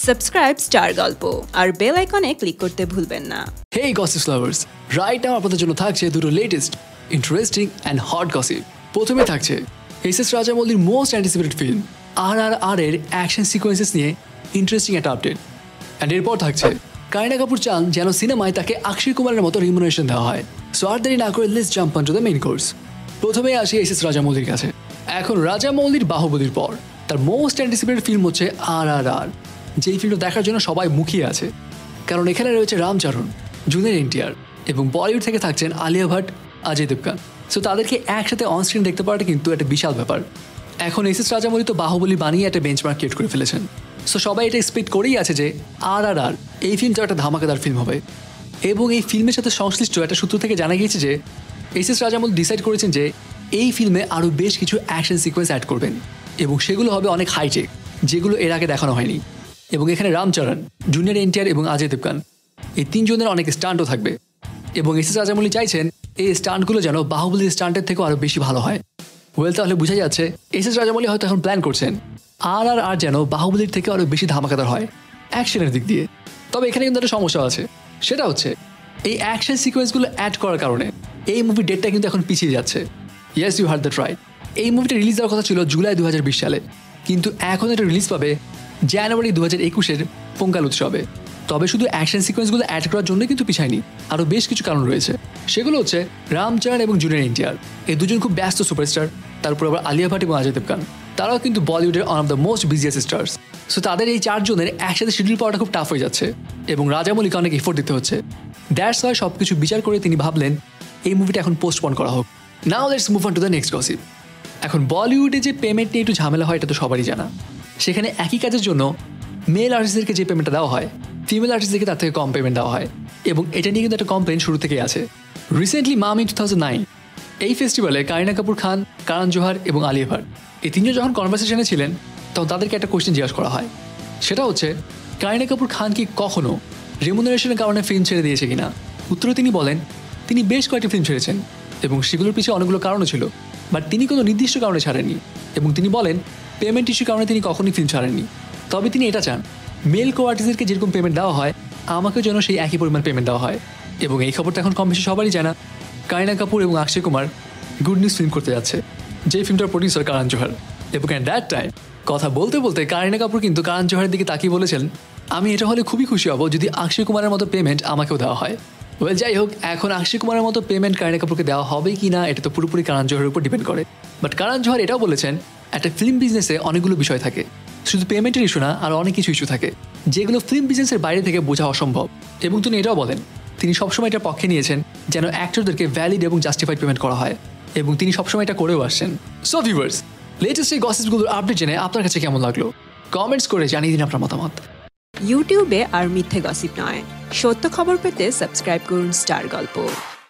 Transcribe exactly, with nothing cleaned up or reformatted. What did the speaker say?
Subscribe star গল্প আর bell আইকনে click করতে ভুলবেন না। Hey gossip lovers, right now আপনাদের জন্য থাকছে দুটো latest interesting and hot gossip. প্রথমে থাকছে এস এস রাজামৌলির most anticipated film R R R এর অ্যাকশন সিকোয়েন্সেস নিয়ে ইন্টারেস্টিং একটা আপডেট। অ্যান্ড এরপর থাকছে কারিনা কাপুর চান যেন সিনেমায় তাকে অক্ষয় কুমারের মতো রিমুনারেশন দেওয়া হয়। সো আর দেরি না করে let's jump on to the main course. প্রথমে আসি এস এস রাজামৌলির কাছে। এখন রাজামৌলির বাহুবলীর পর তার মোস্ট অ্যান্টিসিপেটেড ফিল্ম হচ্ছে আর আর আর, যেই ফিল্মটা দেখার জন্য সবাই মুখিয়ে আছে, কারণ এখানে রয়েছে রামচরণ, জুনিয়র এনটিআর এবং বলিউড থেকে থাকছেন আলিয়া ভাট, অজয় দেবগন। সো তাদেরকে একসাথে অনস্ক্রিন দেখতে পাওয়াটা কিন্তু একটা বিশাল ব্যাপার। এখন এস এস রাজামৌলি তো বাহুবলী বানিয়ে একটা বেঞ্চমার্ক ক্রিয়েট করে ফেলেছেন। সো সবাই এটা এক্সপেক্ট করেই আছে যে আর আর আর এই ফিল্মটা একটা ধামাকাদার ফিল্ম হবে। এবং এই ফিল্মের সাথে সংশ্লিষ্ট একটা সূত্র থেকে জানা গিয়েছে যে এস এস রাজামৌলি ডিসাইড করেছেন যে এই ফিল্মে আরও বেশ কিছু অ্যাকশন সিকোয়েন্স অ্যাড করবেন এবং সেগুলো হবে অনেক হাইটেক, যেগুলো এর আগে দেখানো হয়নি। এবং এখানে রামচরণ, জুনিয়র এনটিআর এবং অজয় দেবগন এই তিনজনের অনেক স্টান্টও থাকবে। এবং এস এস রাজামৌলি চাইছেন এই স্টান্টগুলো যেন বাহুবলীর স্টান্টের থেকেও আরও বেশি ভালো হয়। ওয়েল, তাহলে বোঝা যাচ্ছে এস এস রাজামৌলি হয়তো এখন প্ল্যান করছেন আর আর আর যেন বাহুবলীর থেকে আরও বেশি ধামাকাদার হয় অ্যাকশনের দিক দিয়ে। তবে এখানে কিন্তু একটা সমস্যা আছে, সেটা হচ্ছে এই অ্যাকশন সিকোয়েন্সগুলো অ্যাড করার কারণে এই মুভির ডেটটা কিন্তু এখন পিছিয়ে যাচ্ছে। Yes, you heard that right. এই মুভিটা রিলিজ দেওয়ার কথা ছিল জুলাই দু হাজার বিশ সালে, কিন্তু এখন এটা রিলিজ পাবে জানুয়ারি দু হাজার একুশের পোঙ্গাল উৎসবে। তবে শুধু অ্যাকশন সিকোয়েন্সগুলো অ্যাড করার জন্য কিন্তু পিছায়নি, আরও বেশ কিছু কারণ রয়েছে। সেগুলো হচ্ছে রামচরণ এবং জুনিয়র এনটিআর এই দুজন খুব ব্যস্ত সুপারস্টার, তারপর আবার আলিয়া ভাট এবং অজয় দেবগন, তারাও কিন্তু বলিউডের one of the most busiest stars. So তাদের এই চারজনের একসাথে শিডিউল পাওয়াটা খুব টাফ হয়ে যাচ্ছে এবং রাজামৌলিকে অনেক এফোর্ট দিতে হচ্ছে। দ্যাটস ওয়াই সব কিছু বিচার করে তিনি ভাবলেন এই মুভিটা এখন পোস্টপন করা হোক। Now let's move on to the next gossip. এখন বলিউডে যে পেমেন্ট নিয়ে একটু ঝামেলা হয় এটা তো সবারই জানা। সেখানে একই কাজের জন্য মেল আর্টিস্টদেরকে যে পেমেন্টটা দেওয়া হয়, ফিমেল আর্টিস্টদেরকে তার থেকে কম পেমেন্ট দেওয়া হয় এবং এটা নিয়ে কিন্তু একটা কমপ্লেন শুরু থেকেই আছে। রিসেন্টলি মামি টু থাউজেন্ড নাইন এই ফেস্টিভ্যালে কারিনা কাপুর খান, কারণ জোহার এবং আলিয়া ভাট এই তিনজন যখন কনভারসেশনে ছিলেন তখন তাদেরকে একটা কোয়েশ্চেন জিজ্ঞাসা করা হয়। সেটা হচ্ছে কারিনা কাপুর খান কি কখনো রেমুনারেশনের কারণে ফিল্ম ছেড়ে দিয়েছে কিনা। উত্তরে তিনি বলেন তিনি বেশ কয়েকটি ফিল্ম ছেড়েছেন এবং সেগুলোর পিছিয়ে অনেকগুলো কারণও ছিল, বাট তিনি কোনো নির্দিষ্ট কারণে ছাড়েননি। এবং তিনি বলেন পেমেন্ট ইস্যুর কারণে তিনি কখনোই ফিল্ম ছাড়েননি। তবে তিনি এটা চান মেল কো আর্টিস্টদেরকে যেরকম পেমেন্ট দেওয়া হয় আমাকেও যেন সেই একই পরিমাণ পেমেন্ট দেওয়া হয়। এবং এই খবরটা এখন কম বেশি সবারই জানা, কারিনা কাপুর এবং Akshay Kumar good news film করতে যাচ্ছে, যেই ফিল্মটার প্রডিউসার কারণ জোহার। এবং অ্যাট দ্যাট টাইম কথা বলতে বলতে কারিনা কাপুর কিন্তু কারণ জোহারের দিকে তাকিয়ে বলেছেন আমি এটা হলে খুবই খুশি হব যদি অক্ষয় কুমারের মতো পেমেন্ট আমাকেও দেওয়া হয়। ওয়েল, যাই হোক, এখন অক্ষয় কুমারের মতো পেমেন্ট কারিনা কাপুরকে দেওয়া হবে কি না এটা তো পুরোপুরি কারণ জোহারের উপর ডিপেন্ড করে। বাট কারণ জোহার এটাও বলেছেন একটা ফিল্ম বিজনেসে অনেকগুলো বিষয় থাকে, শুধু পেমেন্টের ইস্যু না, আর অনেক কিছু ইস্যু থাকে যেগুলো ফিল্ম বিজনেসের বাইরে থেকে বোঝা অসম্ভব। এবং তিনি এটাও বলেন তিনি সবসময় এটা পক্ষে নিয়েছেন যেন অ্যাক্টরদেরকে ভ্যালিড এবং জাস্টিফাইড পেমেন্ট করা হয় এবং তিনি সবসময় এটা করেও আসছেন। সো ভিউয়ার্স, লেটেস্ট এই গসিপগুলোর আপডেট জেনে আপনার কাছে কেমন লাগলো কমেন্টস করে জানিয়ে দিন আপনার মতামত। ইউটিউবে আর মিথ্যে গসিপ নয়, সত্য খবর পেতে সাবস্ক্রাইব করুন স্টার গল্প।